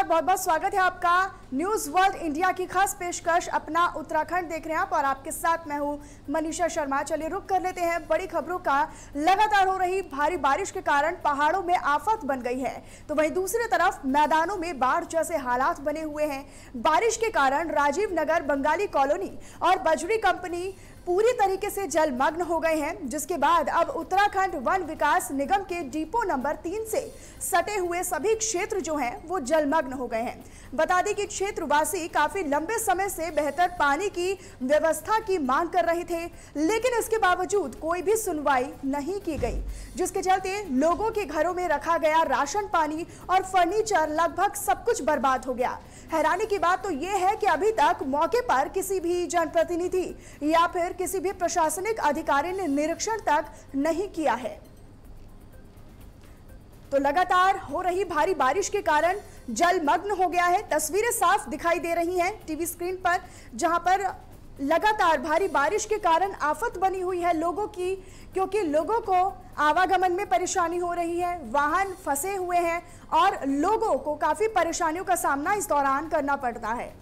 नमस्कार, बहुत बहुत स्वागत है आपका। न्यूज वर्ल्ड इंडिया की खास पेशकश अपना उत्तराखंड देख रहे हैं आप और आपके साथ मैं हूं मनीषा शर्मा। चलिए रुक कर लेते हैं बड़ी खबरों का। लगातार हो रही भारी बारिश के कारण पहाड़ों में आफत बन गई है, तो वहीं दूसरी तरफ मैदानों में बाढ़ जैसे हालात बने हुए हैं। बारिश के कारण राजीव नगर, बंगाली कॉलोनी और बजरी कंपनी पूरी तरीके से जलमग्न हो गए हैं, जिसके बाद अब उत्तराखंड वन विकास निगम के डिपो नंबर 3 से सटे हुए सभी क्षेत्र जो हैं वो जलमग्न हो गए हैं। बता दें कि क्षेत्रवासी काफी लंबे समय से बेहतर पानी की व्यवस्था की मांग कर रहे थे, लेकिन इसके बावजूद कोई भी सुनवाई नहीं की गई, जिसके चलते लोगों के घरों में रखा गया राशन पानी और फर्नीचर लगभग सब कुछ बर्बाद हो गया। हैरानी की बात तो यह है कि अभी तक मौके पर किसी भी जनप्रतिनिधि या फिर किसी भी प्रशासनिक अधिकारी ने निरीक्षण तक नहीं किया है। तो लगातार हो रही भारी बारिश के कारण जलमग्न हो गया है। तस्वीरें साफ दिखाई दे रही हैं टीवी स्क्रीन पर, जहां पर लगातार भारी बारिश के कारण आफत बनी हुई है लोगों की, क्योंकि लोगों को आवागमन में परेशानी हो रही है, वाहन फंसे हुए हैं और लोगों को काफी परेशानियों का सामना इस दौरान करना पड़ता है।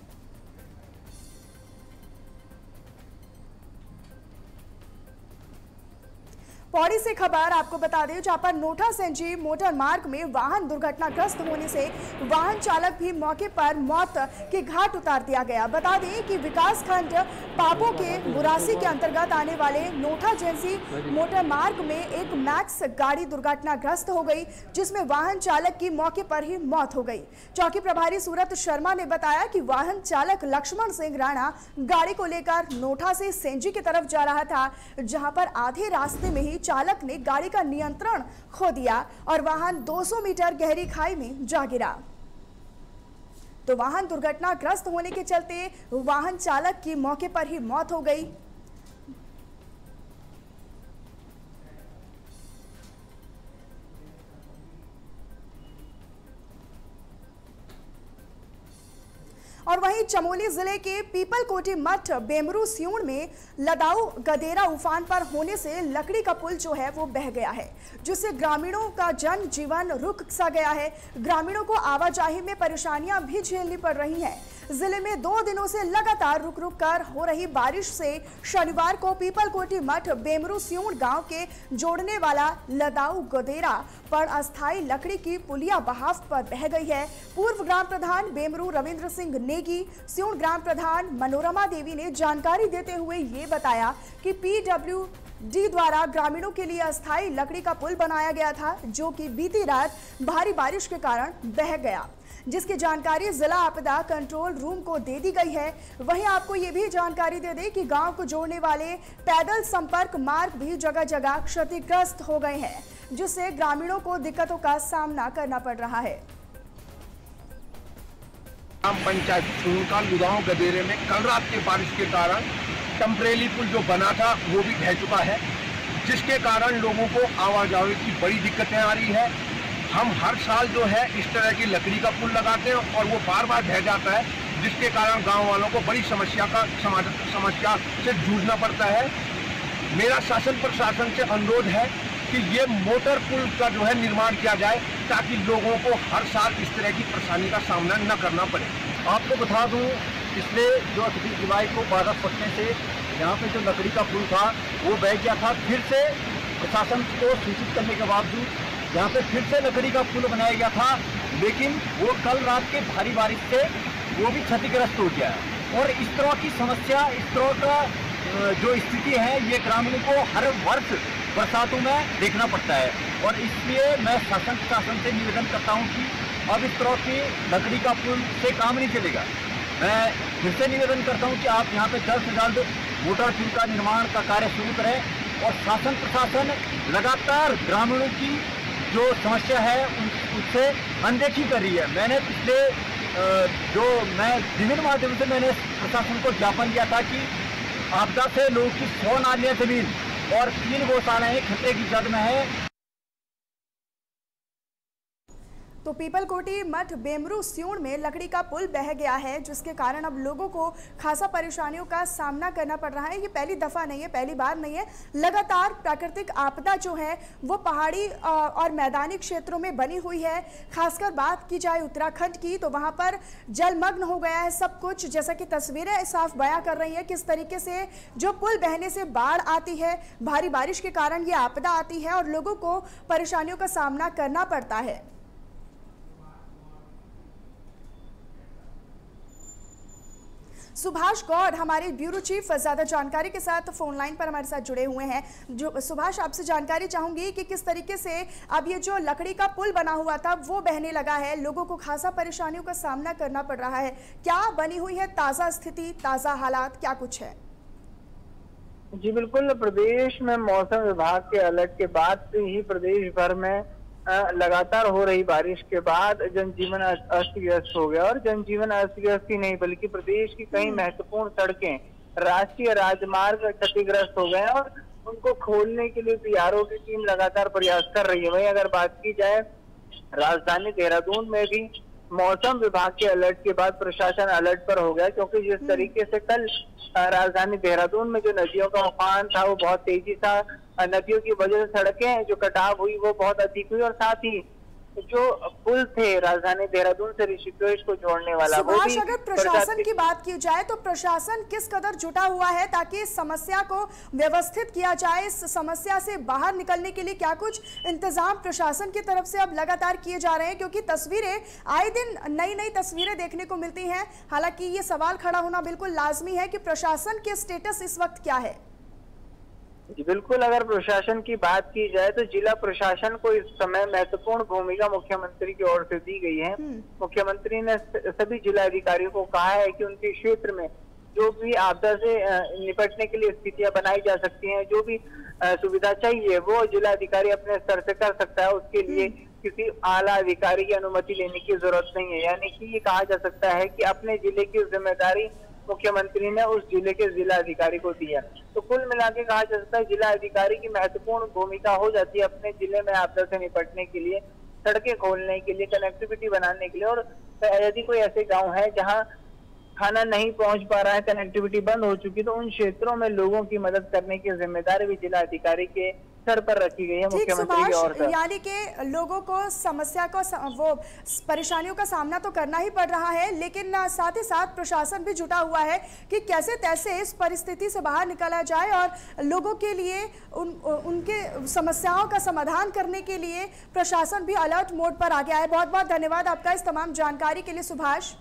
पौड़ी से खबर आपको बता दें, जहां पर नोटा सेंजी मोटर मार्ग में वाहन दुर्घटनाग्रस्त होने से वाहन चालक भी मौके पर मौत के घाट उतार दिया गया। बता दें कि विकास खंड पापो के बुरासी के अंतर्गत आने वाले नोटा सेंजी मोटर मार्ग में एक मैक्स गाड़ी दुर्घटनाग्रस्त हो गई, जिसमें वाहन चालक की मौके पर ही मौत हो गई। चौकी प्रभारी सूरत शर्मा ने बताया कि वाहन चालक लक्ष्मण सिंह राणा गाड़ी को लेकर नोटा से सेंजी की तरफ जा रहा था, जहां पर आधे रास्ते में ही चालक ने गाड़ी का नियंत्रण खो दिया और वाहन 200 मीटर गहरी खाई में जा गिरा। तो वाहन दुर्घटनाग्रस्त होने के चलते वाहन चालक की मौके पर ही मौत हो गई। और वहीं चमोली जिले के पीपलकोटी मठ बेमरू सियूण में लदाऊ गदेरा उफान पर होने से लकड़ी का पुल जो है वो बह गया है, जिससे ग्रामीणों का जनजीवन रुक सा गया है। ग्रामीणों को आवाजाही में परेशानियां भी झेलनी पड़ रही हैं। जिले में 2 दिनों से लगातार रुक रुक कर हो रही बारिश से शनिवार को पीपलकोटी मठ बेमरू सियूण गांव के जोड़ने वाला लदाऊ गदेरा पर अस्थायी लकड़ी की पुलिया बहाव पर बह गई है। पूर्व ग्राम प्रधान बेमरू रविंद्र सिंह नेगी, सियूण ग्राम प्रधान मनोरमा देवी ने जानकारी देते हुए ये बताया कि PWD द्वारा ग्रामीणों के लिए अस्थायी लकड़ी का पुल बनाया गया था, जो कि बीती रात भारी बारिश के कारण बह गया, जिसकी जानकारी जिला आपदा कंट्रोल रूम को दे दी गई है। वहीं आपको ये भी जानकारी दे दें कि गांव को जोड़ने वाले पैदल संपर्क मार्ग भी जगह जगह क्षतिग्रस्त हो गए हैं, जिससे ग्रामीणों को दिक्कतों का सामना करना पड़ रहा है। ग्राम पंचायत चुनका लुदाऊ गदेरे में कल रात की बारिश के कारण टेम्परेरी पुल जो बना था वो भी ढह चुका है, जिसके कारण लोगों को आवाजाही की बड़ी दिक्कतें आ रही है। हम हर साल जो है इस तरह की लकड़ी का पुल लगाते हैं और वो बार बार ढह जाता है, जिसके कारण गांव वालों को बड़ी समस्या से जूझना पड़ता है। मेरा शासन प्रशासन से अनुरोध है कि ये मोटर पुल का जो है निर्माण किया जाए, ताकि लोगों को हर साल इस तरह की परेशानी का सामना न करना पड़े। आपको बता दूं, पिछले जो 31 जुलाई को बारिश पड़ने से यहाँ पे जो लकड़ी का पुल था वो बह गया था। फिर से प्रशासन को सूचित करने के बावजूद यहाँ पे फिर से लकड़ी का पुल बनाया गया था, लेकिन वो कल रात के भारी बारिश से वो भी क्षतिग्रस्त हो गया है। और इस तरह की समस्या, इस तरह का जो स्थिति है, ये ग्रामीणों को हर वर्ष बरसातों में देखना पड़ता है। और इसलिए मैं शासन प्रशासन से निवेदन करता हूँ कि अब इस तरह की लकड़ी का पुल से काम नहीं चलेगा। मैं फिर से निवेदन करता हूँ कि आप यहाँ पे जल्द से जल्द मोटर पुल का निर्माण का कार्य शुरू करें। और शासन प्रशासन लगातार ग्रामीणों की जो समस्या है उससे अनदेखी कर रही है। मैंने पिछले मैं विभिन्न माध्यम से मैंने प्रशासन को ज्ञापन दिया था कि आपदा से लोगों की 100 नालियां जमीन और 3 गौशालाएं खतरे की जद में है। तो पीपलकोटी मठ बेमरू स्यूण में लकड़ी का पुल बह गया है, जिसके कारण अब लोगों को खासा परेशानियों का सामना करना पड़ रहा है। ये पहली दफा नहीं है, पहली बार नहीं है। लगातार प्राकृतिक आपदा जो है वो पहाड़ी और मैदानी क्षेत्रों में बनी हुई है। खासकर बात की जाए उत्तराखंड की तो वहां पर जलमग्न हो गया है सब कुछ, जैसा कि तस्वीरें साफ बयां कर रही है किस तरीके से जो पुल बहने से बाढ़ आती है, भारी बारिश के कारण ये आपदा आती है और लोगों को परेशानियों का सामना करना पड़ता है। सुभाष गौड़ हमारे ब्यूरो चीफ ज्यादा जानकारी के साथ फोन लाइन पर हमारे साथ जुड़े हुए हैं। जो सुभाष, आपसे जानकारी चाहूंगी कि किस तरीके से अब ये जो लकड़ी का पुल बना हुआ था वो बहने लगा है, लोगों को खासा परेशानियों का सामना करना पड़ रहा है। क्या बनी हुई है ताजा स्थिति, ताजा हालात क्या कुछ है? जी बिल्कुल, प्रदेश में मौसम विभाग के अलर्ट के बाद से ही प्रदेश भर में लगातार हो रही बारिश के बाद जनजीवन अस्त व्यस्त हो गया। और जनजीवन अस्त व्यस्त ही नहीं बल्कि प्रदेश की कई महत्वपूर्ण सड़कें, राष्ट्रीय राजमार्ग क्षतिग्रस्त हो गए और उनको खोलने के लिए बीआरओ की टीम लगातार प्रयास कर रही है। वहीं अगर बात की जाए राजधानी देहरादून में भी मौसम विभाग के अलर्ट के बाद प्रशासन अलर्ट पर हो गया, क्योंकि जिस तरीके से कल राजधानी देहरादून में जो नदियों का उफान था वो बहुत तेजी था, नदियों की वजह से सड़कें जो कटाव हुई वो बहुत अधिक हुई और साथ ही जो पुल थे राजधानी देहरादून से ऋषिकेश को जोड़ने वाला वो भी। अगर प्रशासन की बात की जाए तो प्रशासन किस कदर जुटा हुआ है ताकि इस समस्या को व्यवस्थित किया जाए, इस समस्या से बाहर निकलने के लिए क्या कुछ इंतजाम प्रशासन की तरफ से अब लगातार किए जा रहे हैं? क्योंकि तस्वीरें आए दिन नई नई तस्वीरें देखने को मिलती हैं। हालांकि ये सवाल खड़ा होना बिल्कुल लाजमी है कि प्रशासन के स्टेटस इस वक्त क्या है? जी बिल्कुल, अगर प्रशासन की बात की जाए तो जिला प्रशासन को इस समय महत्वपूर्ण भूमिका मुख्यमंत्री की ओर से दी गई है। मुख्यमंत्री ने सभी जिला अधिकारियों को कहा है कि उनके क्षेत्र में जो भी आपदा से निपटने के लिए स्थितियां बनाई जा सकती हैं, जो भी सुविधा चाहिए वो जिला अधिकारी अपने स्तर से कर सकता है। उसके लिए किसी आला अधिकारी की अनुमति लेने की जरूरत नहीं है। यानी कि ये कहा जा सकता है कि अपने जिले की जिम्मेदारी मुख्यमंत्री ने उस जिले के जिला अधिकारी को दिया। तो कुल मिला के कहा जा सकता है जिला अधिकारी की महत्वपूर्ण भूमिका हो जाती है अपने जिले में आपदा से निपटने के लिए, सड़कें खोलने के लिए, कनेक्टिविटी बनाने के लिए। और यदि कोई ऐसे गांव है जहां खाना नहीं पहुंच पा रहा है, कनेक्टिविटी बंद हो चुकी, तो उन क्षेत्रों में लोगों की मदद करने की जिम्मेदारी भी जिला अधिकारी के सर पर रखी गई है मुख्यमंत्री की ओर से। यानी कि लोगों को समस्या को वो परेशानियों का सामना तो करना ही पड़ रहा है, लेकिन साथ ही साथ प्रशासन भी जुटा हुआ है कि कैसे तैसे इस परिस्थिति से बाहर निकाला जाए और लोगों के लिए उनके समस्याओं का समाधान करने के लिए प्रशासन भी अलर्ट मोड पर आ गया है। बहुत बहुत धन्यवाद आपका इस तमाम जानकारी के लिए सुभाष।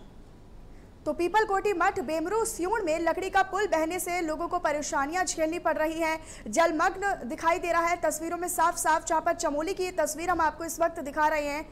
तो पीपलकोटी मठ बेमरू स्यूण में लकड़ी का पुल बहने से लोगों को परेशानियां झेलनी पड़ रही हैं। जलमग्न दिखाई दे रहा है तस्वीरों में साफ साफ, जहां पर चमोली की तस्वीर हम आपको इस वक्त दिखा रहे हैं।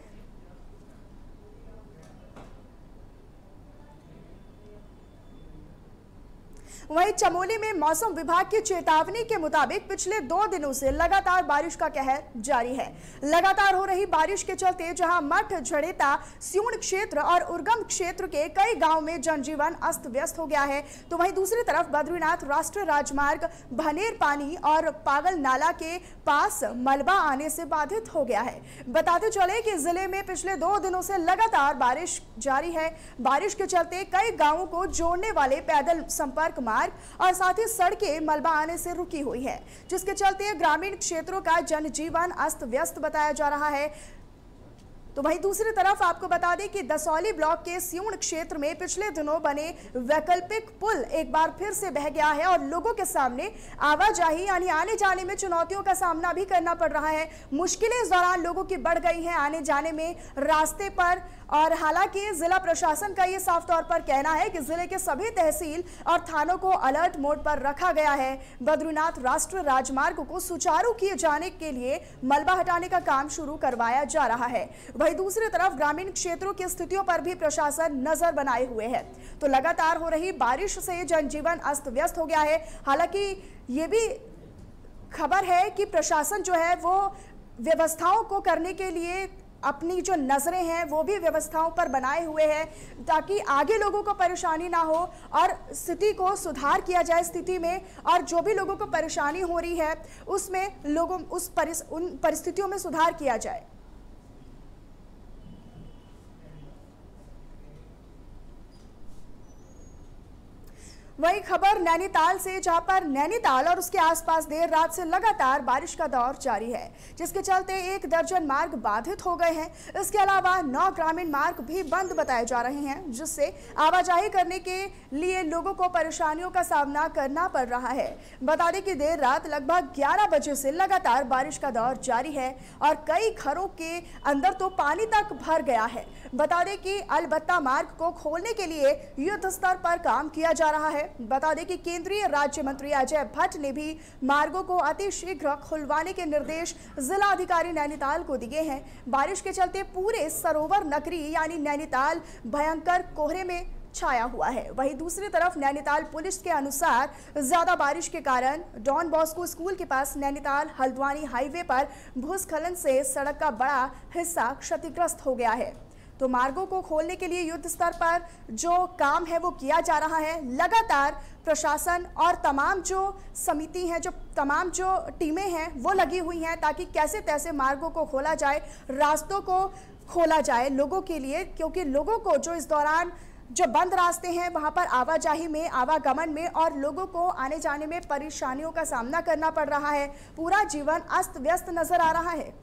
वहीं चमोली में मौसम विभाग की चेतावनी के मुताबिक पिछले 2 दिनों से लगातार बारिश का कहर जारी है। लगातार हो रही बारिश के चलते जहां मठ, झड़ेता, स्यूण क्षेत्र और उर्गम क्षेत्र के कई गांव में जनजीवन अस्त व्यस्त हो गया है, तो वहीं दूसरी तरफ बद्रीनाथ राष्ट्रीय राजमार्ग भनेर पानी और पागल नाला के पास मलबा आने से बाधित हो गया है। बताते चले कि जिले में पिछले 2 दिनों से लगातार बारिश जारी है। बारिश के चलते कई गांवों को जोड़ने वाले पैदल संपर्क और साथ ही सड़कें मलबा आने से रुकी हुई है, जिसके चलते ग्रामीण क्षेत्रों का जनजीवन अस्त व्यस्त बताया जा रहा है। तो वहीं दूसरी तरफ आपको बता दें कि दसौली ब्लॉक के स्यूण क्षेत्र में पिछले दिनों बने वैकल्पिक पुल एक बार फिर से बह गया है और लोगों के सामने आवाजाही यानी आने जाने में चुनौतियों का सामना भी करना पड़ रहा है। मुश्किलें इस दौरान लोगों की बढ़ गई हैं आने जाने में रास्ते पर। और हालांकि जिला प्रशासन का ये साफ तौर पर कहना है कि जिले के सभी तहसील और थानों को अलर्ट मोड पर रखा गया है। बद्रीनाथ राष्ट्रीय राजमार्ग को सुचारू किए जाने के लिए मलबा हटाने का काम शुरू करवाया जा रहा है। वहीं दूसरी तरफ ग्रामीण क्षेत्रों की स्थितियों पर भी प्रशासन नजर बनाए हुए है। तो लगातार हो रही बारिश से जनजीवन अस्त व्यस्त हो गया है। हालांकि ये भी खबर है कि प्रशासन जो है वो व्यवस्थाओं को करने के लिए अपनी जो नजरें हैं वो भी व्यवस्थाओं पर बनाए हुए हैं, ताकि आगे लोगों को परेशानी ना हो और स्थिति को सुधार किया जाए स्थिति में। और जो भी लोगों को परेशानी हो रही है उसमें लोगों उन परिस्थितियों में सुधार किया जाए। वही खबर नैनीताल से, जहां पर नैनीताल और उसके आसपास देर रात से लगातार बारिश का दौर जारी है, जिसके चलते 1 दर्जन मार्ग बाधित हो गए हैं। इसके अलावा 9 ग्रामीण मार्ग भी बंद बताए जा रहे हैं, जिससे आवाजाही करने के लिए लोगों को परेशानियों का सामना करना पड़ रहा है। बता दें कि देर रात लगभग 11 बजे से लगातार बारिश का दौर जारी है और कई घरों के अंदर तो पानी तक भर गया है। बता दें कि अलबत्ता मार्ग को खोलने के लिए युद्ध स्तर पर काम किया जा रहा है। बता दें कि केंद्रीय राज्य मंत्री अजय भट्ट ने भी मार्गों को अति शीघ्र खुलवाने के निर्देश जिला अधिकारी नैनीताल को दिए हैं। बारिश के चलते पूरे सरोवर नगरी यानी नैनीताल भयंकर कोहरे में छाया हुआ है। वहीं दूसरी तरफ नैनीताल पुलिस के अनुसार ज्यादा बारिश के कारण डॉन बॉस्को स्कूल के पास नैनीताल हल्द्वानी हाईवे पर भूस्खलन से सड़क का बड़ा हिस्सा क्षतिग्रस्त हो गया है। तो मार्गों को खोलने के लिए युद्ध स्तर पर जो काम है वो किया जा रहा है। लगातार प्रशासन और तमाम जो समिति हैं, तमाम जो टीमें हैं वो लगी हुई हैं ताकि कैसे तैसे मार्गों को खोला जाए, रास्तों को खोला जाए लोगों के लिए, क्योंकि लोगों को जो इस दौरान जो बंद रास्ते हैं वहां पर आवाजाही में, आवागमन में और लोगों को आने जाने में परेशानियों का सामना करना पड़ रहा है। पूरा जीवन अस्त व्यस्त नजर आ रहा है।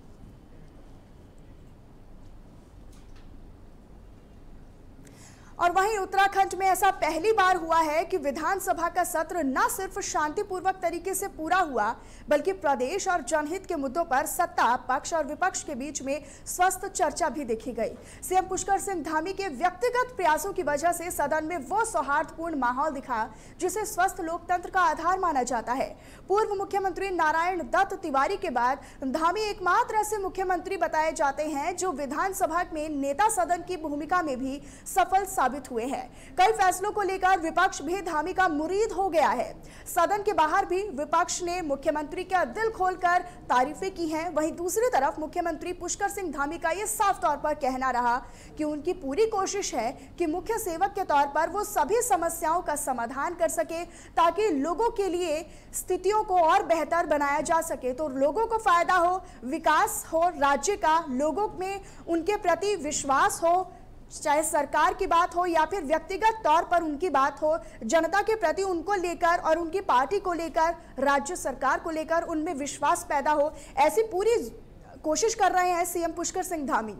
और वहीं उत्तराखंड में ऐसा पहली बार हुआ है कि विधानसभा का सत्र न सिर्फ शांतिपूर्वक तरीके से पूरा हुआ, बल्कि प्रदेश और जनहित के मुद्दों पर सत्ता पक्ष और विपक्ष के बीच में स्वस्थ चर्चा भी देखी गई। सीएम पुष्कर सिंह धामी के व्यक्तिगत प्रयासों की वजह से सदन में वो सौहार्दपूर्ण माहौल दिखा जिसे स्वस्थ लोकतंत्र का आधार माना जाता है। पूर्व मुख्यमंत्री नारायण दत्त तिवारी के बाद धामी एकमात्र ऐसे मुख्यमंत्री बताए जाते हैं जो विधानसभा में नेता सदन की भूमिका में भी सफल साबित हुए हैं। कई फैसलों को लेकर विपक्ष भी धामी का मुरीद हो गया है। सदन के बाहर भी विपक्ष ने मुख्यमंत्री का दिल खोलकर तारीफें की हैं। वहीं दूसरी तरफ मुख्यमंत्री पुष्कर सिंह धामी का यह साफ तौर पर कहना रहा कि उनकी पूरी कोशिश है कि मुख्य सेवक के तौर पर वो सभी समस्याओं का समाधान कर सके ताकि लोगों के लिए स्थितियों को और बेहतर बनाया जा सके, तो लोगों को फायदा हो, विकास हो राज्य का, लोगों में उनके प्रति विश्वास हो, चाहे सरकार की बात हो या फिर व्यक्तिगत तौर पर उनकी बात हो, जनता के प्रति उनको लेकर और उनकी पार्टी को लेकर, राज्य सरकार को लेकर उनमें विश्वास पैदा हो, ऐसी पूरी कोशिश कर रहे हैं सीएम पुष्कर सिंह धामी।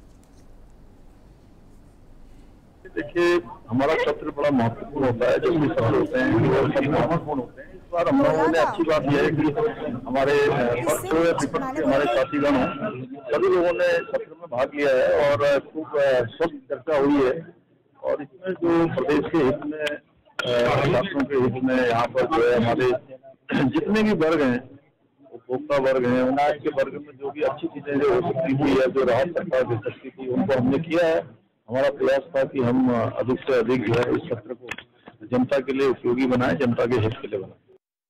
देखिए, हमारा सत्र बड़ा महत्वपूर्ण होता है, जो भी सत्र होते हैं वो महत्वपूर्ण होते हैं। इस बार हम लोगों ने अच्छी बात यह है कि हमारे पक्ष हो या विपक्ष के हमारे साथीगण हो, सभी लोगों ने सत्र में भाग लिया है और खूब स्वस्थ चर्चा हुई है। और इसमें जो प्रदेश के हित में, छात्रों के हित में, यहाँ पर जो है हमारे जितने भी वर्ग हैं, उपभोक्ता वर्ग हैं, अनाज के वर्ग में जो भी अच्छी चीजें जो हो सकती थी या जो राहत सरकार दे सकती थी उनको हमने किया है। हमारा प्रयास था कि हम अधिक से अधिक जो है इस सत्र को जनता के लिए उपयोगी बनाए, जनता के हित के लिए बनाए।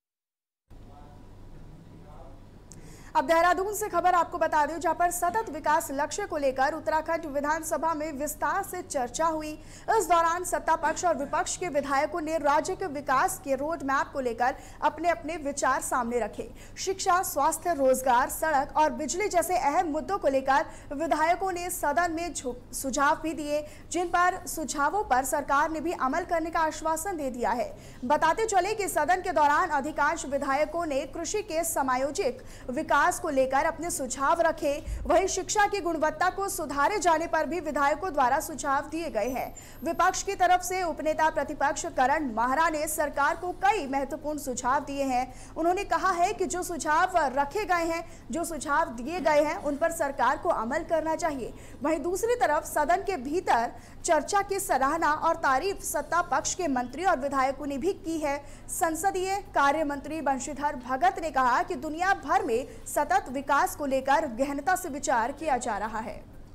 अब देहरादून से खबर आपको बता दें, जहां पर सतत विकास लक्ष्य को लेकर उत्तराखंड विधानसभा में विस्तार से चर्चा हुई। इस दौरान सत्ता पक्ष और विपक्ष के विधायकों ने राज्य के विकास के रोड मैप को लेकर अपने अपने विचार सामने रखे। शिक्षा, स्वास्थ्य, रोजगार, सड़क और बिजली जैसे अहम मुद्दों को लेकर विधायकों ने सदन में सुझाव भी दिए, जिन पर सुझावों पर सरकार ने भी अमल करने का आश्वासन दे दिया है। बताते चले कि सदन के दौरान अधिकांश विधायकों ने कृषि के समायोजित विकास को लेकर अपने सुझाव रखे। वहीं शिक्षा की गुणवत्ता को सुधारे जाने पर भी विधायकों द्वारा सुझाव दिए गए हैं। विपक्ष की तरफ से उपनेता प्रतिपक्ष करण माहरा ने सरकार को कई महत्वपूर्ण सुझाव दिए हैं। उन्होंने कहा है कि जो सुझाव रखे गए हैं, जो सुझाव दिए गए हैं, उन पर सरकार को अमल करना चाहिए। वहीं दूसरी तरफ सदन के भीतर चर्चा की सराहना और तारीफ सत्ता पक्ष के मंत्री और विधायकों ने भी की है। संसदीय कार्य मंत्री बंशीधर भगत ने कहा कि दुनिया भर में सतत विकास को लेकर गहनता से विचार किया जा रहा है।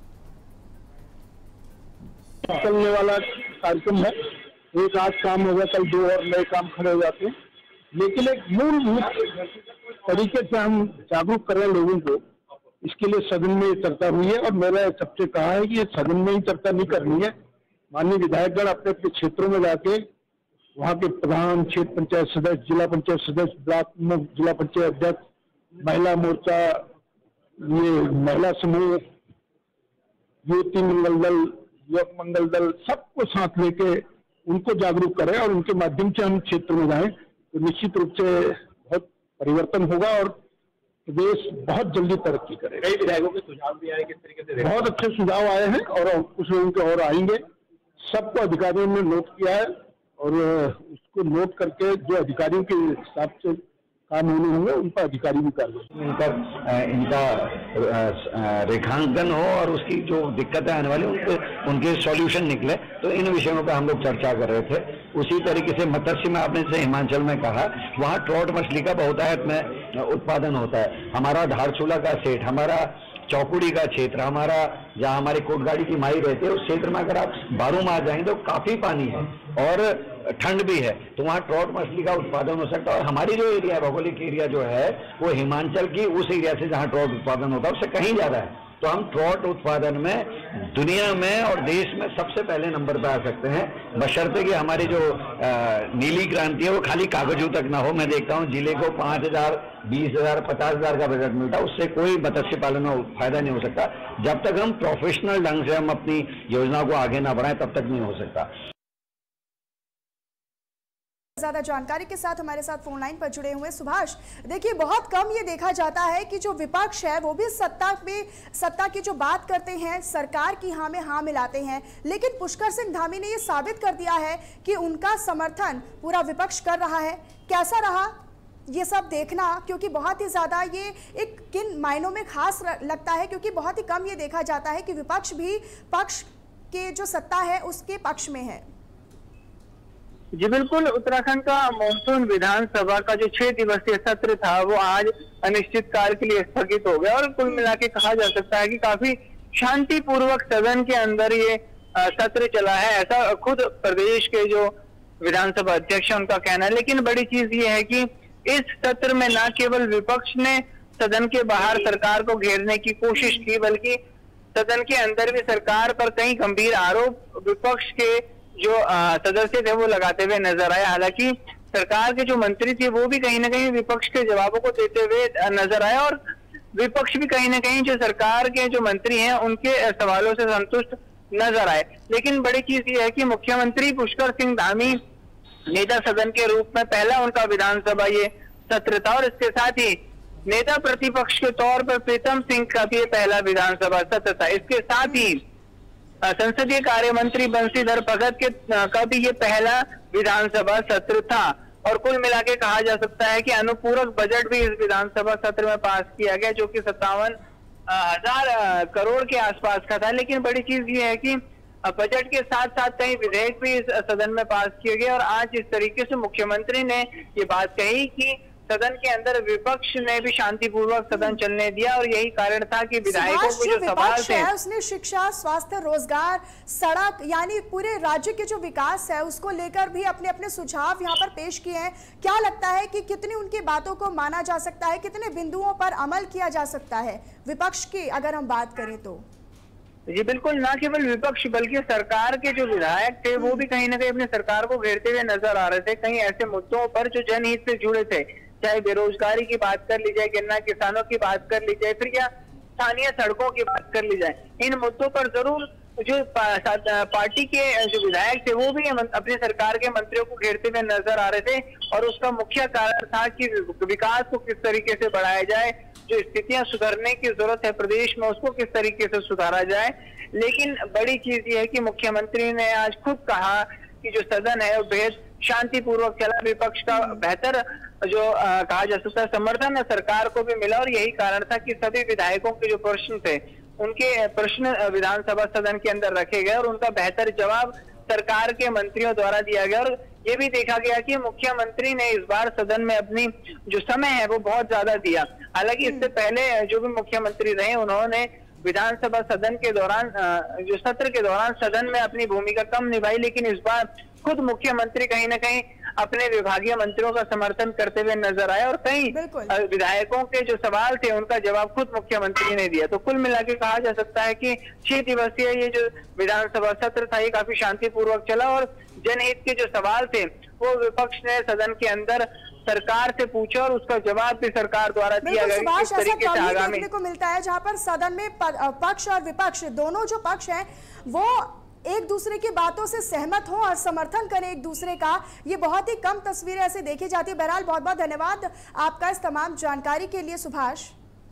चलने वाला कार्यक्रम है, एक आज काम होगा, कल 2 और नए काम खड़े हो जाते हैं, लेकिन एक मूल तरीके से हम जागरूक कर रहे हैं लोगों को। इसके लिए सदन में चर्चा हुई है और मैंने सबसे कहा है कि ये सदन में ही चर्चा नहीं करनी है। माननीय विधायकगण अपने अपने क्षेत्रों में जाके वहाँ के प्रधान, क्षेत्र पंचायत सदस्य, जिला पंचायत सदस्य, ब्लॉक जिला पंचायत अध्यक्ष, महिला मोर्चा, ये महिला समूह, युवती मंगल दल, युवक मंगल दल, सबको साथ लेके उनको जागरूक करें और उनके माध्यम से हम क्षेत्र में जाएं तो निश्चित रूप से बहुत परिवर्तन होगा और प्रदेश बहुत जल्दी तरक्की करेगा। कई विधायकों के सुझाव भी आए, किस तरीके से? बहुत अच्छे सुझाव आए हैं और कुछ लोगों के और आएंगे। सबको अधिकारियों ने नोट किया है और उसको नोट करके जो अधिकारियों के हिसाब से काम होने होंगे उन पर अधिकारी भी कार्रवाई इनका रेखांकन हो और उसकी जो दिक्कतें आने वाली उनके सॉल्यूशन निकले, तो इन विषयों पर हम लोग चर्चा कर रहे थे। उसी तरीके से मत्स्य में आपने जैसे हिमाचल में कहा, वहाँ ट्रॉट मछली का बहुतायत में उत्पादन होता है। हमारा धारचूला का सेठ, हमारा चौकुड़ी का क्षेत्र, हमारा जहाँ हमारी कोटगाड़ी की माई रहती है उस क्षेत्र में अगर आप 12 माह जाएंगे तो काफी पानी है और ठंड भी है, तो वहाँ ट्रॉट मछली का उत्पादन हो सकता है। और हमारी जो एरिया भौगोलिक एरिया जो है वो हिमाचल की उस एरिया से जहाँ ट्रॉट उत्पादन होता है उससे कहीं ज्यादा है, तो हम ट्रॉट उत्पादन में दुनिया में और देश में सबसे पहले नंबर पर आ सकते हैं, बशर्ते कि हमारी जो नीली क्रांति है वो खाली कागजों तक ना हो। मैं देखता हूँ जिले को 5,000, 20,000, 50,000 का बजट मिलता है, उससे कोई मत्स्य पालन में फायदा नहीं हो सकता। जब तक हम प्रोफेशनल ढंग से हम अपनी योजनाओं को आगे ना बढ़ाएं तब तक नहीं हो सकता। ज्यादा जानकारी के साथ हमारे साथ फोन लाइन पर जुड़े हुए सुभाष, देखिए बहुत कम ये देखा जाता है कि जो विपक्ष है वो भी सत्ता की जो बात करते हैं, सरकार की हाँ में हाँ मिलाते हैं, लेकिन पुष्कर सिंह धामी ने ये साबित कर दिया है कि उनका समर्थन पूरा विपक्ष कर रहा है। कैसा रहा ये सब देखना, क्योंकि बहुत ही ज्यादा ये एक किन मायनों में खास लगता है, क्योंकि बहुत ही कम ये देखा जाता है कि विपक्ष भी पक्ष के जो सत्ता है उसके पक्ष में है। जी बिल्कुल, उत्तराखंड का मानसून विधानसभा का जो 6 दिवसीय सत्र था वो आज अनिश्चित काल के लिए स्थगित हो गया और कुल मिला के कहा जा सकता है कि काफी शांतिपूर्वक सदन के अंदर ये सत्र चला है, ऐसा खुद प्रदेश के जो विधानसभा अध्यक्ष है उनका कहना है। लेकिन बड़ी चीज ये है कि इस सत्र में न केवल विपक्ष ने सदन के बाहर सरकार को घेरने की कोशिश की, बल्कि सदन के अंदर भी सरकार पर कई गंभीर आरोप विपक्ष के जो सदस्य थे वो लगाते हुए नजर आए। हालांकि सरकार के जो मंत्री थे वो भी कहीं ना कहीं विपक्ष के जवाबों को देते हुए नजर आए और विपक्ष भी कहीं ना कहीं जो सरकार के जो मंत्री हैं उनके सवालों से संतुष्ट नजर आए। लेकिन बड़ी चीज ये है कि मुख्यमंत्री पुष्कर सिंह धामी नेता सदन के रूप में पहला उनका विधानसभा ये सत्र था और इसके साथ ही नेता प्रतिपक्ष के तौर पर प्रीतम सिंह का भी पहला विधानसभा सत्र था। इसके साथ ही संसदीय कार्य मंत्री बंशीधर भगत के का भी ये पहला विधानसभा सत्र था और कुल मिला के कहा जा सकता है कि अनुपूरक बजट भी इस विधानसभा सत्र में पास किया गया जो कि 57,000 करोड़ के आसपास का था। लेकिन बड़ी चीज ये है कि बजट के साथ साथ कई विधेयक भी इस सदन में पास किए गए और आज इस तरीके से मुख्यमंत्री ने ये बात कही कि सदन के अंदर विपक्ष ने भी शांतिपूर्वक सदन चलने दिया और यही कारण था कि विधायकों को जो सवाल थे उसने शिक्षा, स्वास्थ्य, रोजगार, सड़क यानी पूरे राज्य के जो विकास है उसको लेकर भी अपने अपने सुझाव यहाँ पर पेश किए हैं। क्या लगता है कि कितनी उनकी बातों को माना जा सकता है, कितने बिंदुओं पर अमल किया जा सकता है विपक्ष की अगर हम बात करें तो? जी बिल्कुल, ना केवल विपक्ष बल्कि सरकार के जो विधायक थे वो भी कहीं ना कहीं अपनी सरकार को घेरते हुए नजर आ रहे थे। कहीं ऐसे मुद्दों पर जो जनहित से जुड़े थे, चाहे बेरोजगारी की बात कर ली जाए, गन्ना किसानों की बात कर ली जाए, फिर या स्थानीय सड़कों की बात कर ली जाए, इन मुद्दों पर जरूर जो पार्टी के जो विधायक थे वो भी अपनी सरकार के मंत्रियों को घेरते हुए नजर आ रहे थे और उसका मुख्य कारण था कि विकास को किस तरीके से बढ़ाया जाए, जो स्थितियां सुधरने की जरूरत है प्रदेश में उसको किस तरीके से सुधारा जाए। लेकिन बड़ी चीज ये है कि मुख्यमंत्री ने आज खुद कहा कि जो सदन है वो बेहद शांतिपूर्वक चला, विपक्ष का बेहतर जो कहा जा सकता है समर्थन सरकार को भी मिला और यही कारण था कि सभी विधायकों के जो प्रश्न थे उनके प्रश्न विधानसभा सदन के अंदर रखे गए और उनका बेहतर जवाब सरकार के मंत्रियों द्वारा दिया गया और ये भी देखा गया कि मुख्यमंत्री ने इस बार सदन में अपनी जो समय है वो बहुत ज्यादा दिया। हालांकि इससे पहले जो भी मुख्यमंत्री रहे उन्होंने विधानसभा सदन के दौरान जो सत्र के दौरान सदन में अपनी भूमिका कम निभाई, लेकिन इस बार खुद मुख्यमंत्री कहीं ना कहीं अपने विभागीय मंत्रियों का समर्थन करते हुए नजर आए और कई विधायकों के जो सवाल थे उनका जवाब खुद मुख्यमंत्री ने दिया। तो कुल मिला के कहा जा सकता है कि 6 दिवसीय ये जो विधानसभा सत्र था ये काफी शांतिपूर्वक चला और जनहित के जो सवाल थे वो विपक्ष ने सदन के अंदर सरकार से पूछा और उसका जवाब भी सरकार द्वारा दिया गया। इस तरीके से आगामी देखने को मिलता है जहां पर सदन में पक्ष और विपक्ष दोनों जो पक्ष हैं वो एक दूसरे की बातों से सहमत हों और समर्थन करें एक दूसरे का, ये बहुत ही कम तस्वीरें ऐसे देखी जाती है। बहरहाल बहुत बहुत धन्यवाद आपका इस तमाम जानकारी के लिए सुभाष।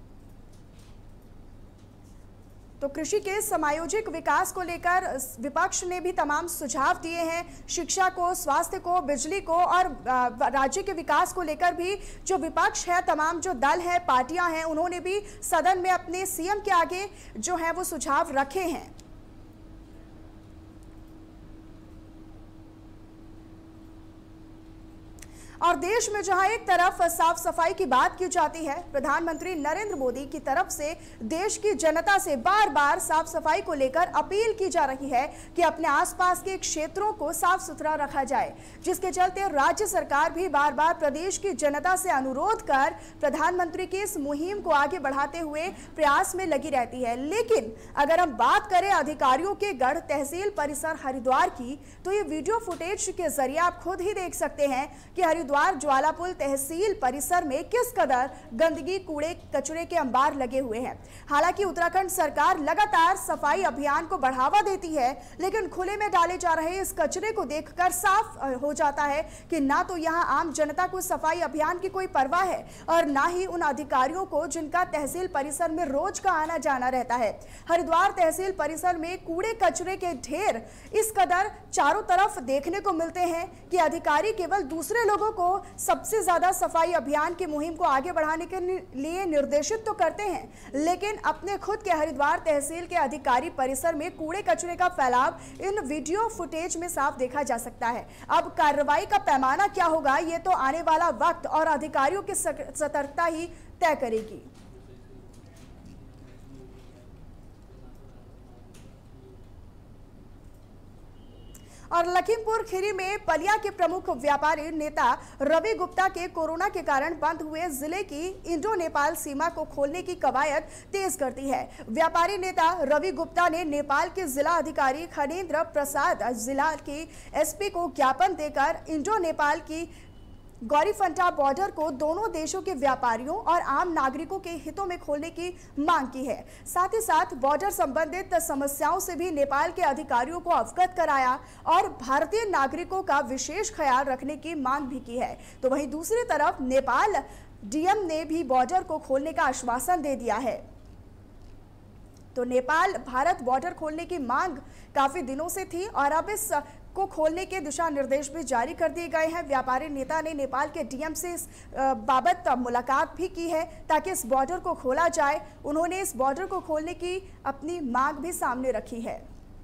तो कृषि के समायोजित विकास को लेकर विपक्ष ने भी तमाम सुझाव दिए हैं, शिक्षा को, स्वास्थ्य को, बिजली को और राज्य के विकास को लेकर भी जो विपक्ष है, तमाम जो दल है, पार्टियां हैं, उन्होंने भी सदन में अपने सीएम के आगे जो है वो सुझाव रखे हैं। और देश में जहां एक तरफ साफ सफाई की बात की जाती है, प्रधानमंत्री नरेंद्र मोदी की तरफ से देश की जनता से बार बार साफ सफाई को लेकर अपील की जा रही है कि अपने आसपास के क्षेत्रों को साफ सुथरा रखा जाए, जिसके चलते राज्य सरकार भी बार बार प्रदेश की जनता से अनुरोध कर प्रधानमंत्री की इस मुहिम को आगे बढ़ाते हुए प्रयास में लगी रहती है। लेकिन अगर हम बात करें अधिकारियों के गढ़ तहसील परिसर हरिद्वार की, तो ये वीडियो फुटेज के जरिए आप खुद ही देख सकते हैं कि हरिद्वार ज्वालापुल तहसील परिसर में किस कदर गंदगी, कूड़े कचरे के अंबार लगे हुए हैं। हालांकि उत्तराखंड सरकार लगातार सफाई अभियान को बढ़ावा देती है, लेकिन खुले में डाले जा रहे इस कचरे को देखकर साफ हो जाता है कि ना तो यहां आम जनता को सफाई अभियान की कोई परवाह है और ना ही उन अधिकारियों को जिनका तहसील परिसर में रोज का आना जाना रहता है। हरिद्वार तहसील परिसर में कूड़े कचरे के ढेर इस कदर चारों तरफ देखने को मिलते हैं कि अधिकारी केवल दूसरे लोगों को सबसे ज्यादा सफाई अभियान की मुहिम को आगे बढ़ाने के लिए निर्देशित तो करते हैं, लेकिन अपने खुद के हरिद्वार तहसील के अधिकारी परिसर में कूड़े कचरे का फैलाव इन वीडियो फुटेज में साफ देखा जा सकता है। अब कार्रवाई का पैमाना क्या होगा, ये तो आने वाला वक्त और अधिकारियों की सतर्कता ही तय करेगी। और लखीमपुर खीरी में पलिया के प्रमुख व्यापारी नेता रवि गुप्ता के कोरोना के कारण बंद हुए जिले की इंडो नेपाल सीमा को खोलने की कवायद तेज कर दी है। व्यापारी नेता रवि गुप्ता ने नेपाल के जिला अधिकारी खनेन्द्र प्रसाद, जिला की एसपी को ज्ञापन देकर इंडो नेपाल की गौरीफंटा बॉर्डर को दोनों देशों के व्यापारियों और आम नागरिकों के हितों में खोलने की मांग की है। साथ ही साथ बॉर्डर संबंधित समस्याओं से भी नेपाल के अधिकारियों को अवगत कराया और भारतीय नागरिकों का विशेष ख्याल रखने की मांग भी की है। तो वहीं दूसरी तरफ नेपाल डीएम ने भी बॉर्डर को खोलने का आश्वासन दे दिया है। तो नेपाल भारत बॉर्डर खोलने की मांग काफी दिनों से थी और अब इस को खोलने के दिशा निर्देश भी जारी कर दिए गए हैं। व्यापारी नेता ने नेपाल के डीएम से इस बाबत मुलाकात भी की है ताकि इस बॉर्डर को खोला जाए। उन्होंने इस बॉर्डर को खोलने की अपनी मांग भी सामने रखी है।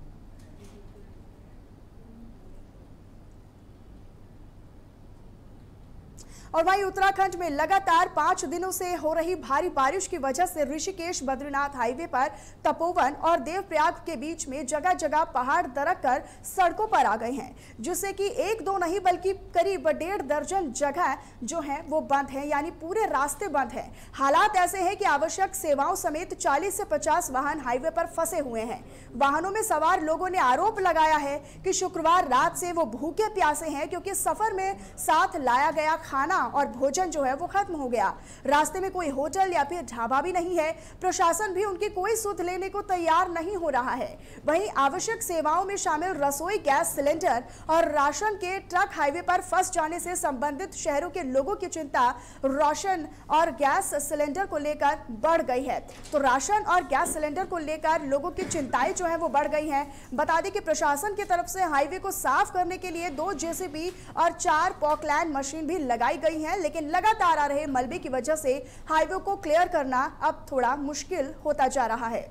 और वहीं उत्तराखंड में लगातार 5 दिनों से हो रही भारी बारिश की वजह से ऋषिकेश बद्रीनाथ हाईवे पर तपोवन और देवप्रयाग के बीच में जगह जगह पहाड़ दरक कर सड़कों पर आ गए हैं, जिससे कि 1-2 नहीं बल्कि करीब 1.5 दर्जन जगह जो है वो बंद है, यानी पूरे रास्ते बंद हैं। हालात ऐसे हैं कि आवश्यक सेवाओं समेत 40 से 50 वाहन हाईवे पर फंसे हुए हैं। वाहनों में सवार लोगों ने आरोप लगाया है कि शुक्रवार रात से वो भूखे प्यासे हैं क्योंकि सफर में साथ लाया गया खाना और भोजन जो है वो खत्म हो गया। रास्ते में कोई होटल या फिर ढाबा भी नहीं है। प्रशासन भी उनकी कोई सुध लेने को तैयार नहीं हो रहा है। वहीं आवश्यक सेवाओं में शामिल रसोई गैस सिलेंडर और राशन के ट्रक हाईवे पर फंस जाने से संबंधित शहरों के लोगों की चिंता राशन और गैस सिलेंडर को लेकर बढ़ गई है। तो राशन और गैस सिलेंडर को लेकर लोगों की चिंताएं जो है वो बढ़ गई हैं। बता दें कि प्रशासन की तरफ से हाईवे को साफ करने के लिए 2 जेसीबी और 4 पॉकलैंड मशीन भी लगाई गई है, लेकिन लगातार आ रहे मलबे की वजह से हाईवे को क्लियर करना अब थोड़ा मुश्किल होता जा रहा है।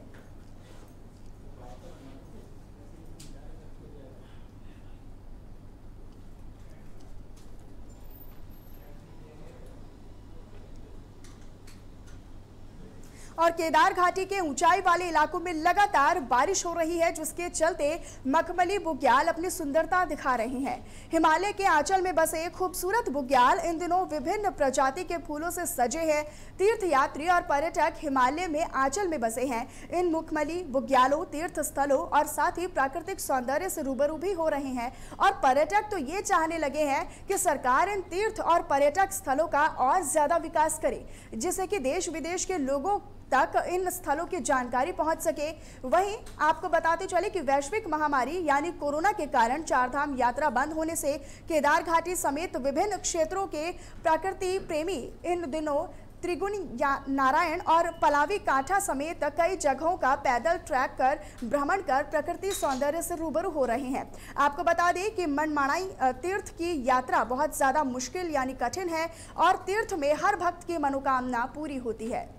और केदार घाटी के ऊंचाई वाले इलाकों में लगातार बारिश हो रही है, जिसके चलते मखमली बुग्याल अपनी सुंदरता दिखा रही हैं। हिमालय के आंचल में बसे खूबसूरत बुग्याल इन दिनों विभिन्न प्रजाति के फूलों से सजे हैं। तीर्थ यात्री और पर्यटक हिमालय में आंचल में बसे हैं। इन मखमली बुग्यालों, तीर्थ स्थलों और साथ ही प्राकृतिक सौंदर्य से रूबरू भी हो रहे हैं और पर्यटक तो ये चाहने लगे हैं कि सरकार इन तीर्थ और पर्यटक स्थलों का और ज्यादा विकास करे, जिससे कि देश विदेश के लोगों तक इन स्थलों की जानकारी पहुंच सके। वहीं आपको बताते चले कि वैश्विक महामारी यानी कोरोना के कारण चारधाम यात्रा बंद होने से केदार घाटी समेत विभिन्न क्षेत्रों के प्रकृति प्रेमी इन दिनों त्रिगुण नारायण और पलावी कांठा समेत कई जगहों का पैदल ट्रैक कर भ्रमण कर प्रकृति सौंदर्य से रूबरू हो रहे हैं। आपको बता दें कि मनमाड़ाई तीर्थ की यात्रा बहुत ज्यादा मुश्किल यानी कठिन है और तीर्थ में हर भक्त की मनोकामना पूरी होती है।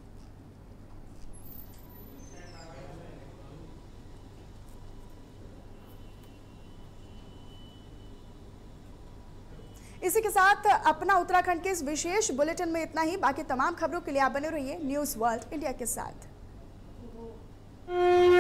इसी के साथ अपना उत्तराखंड के इस विशेष बुलेटिन में इतना ही। बाकी तमाम खबरों के लिए आप बने रहिए न्यूज़ वर्ल्ड इंडिया के साथ।